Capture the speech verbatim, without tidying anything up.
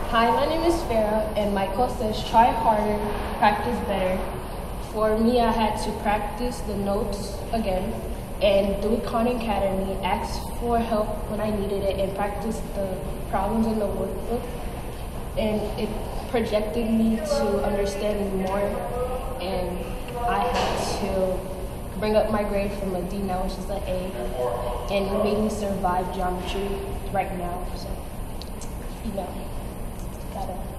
Hi, my name is Farrah, and my quote says, try harder, practice better. For me, I had to practice the notes again and do Khan Academy, ask for help when I needed it, and practice the problems in the workbook. And it projected me to understand more, and I had to bring up my grade from a D now, which is an A, and it made me survive geometry right now. So, you know, gotta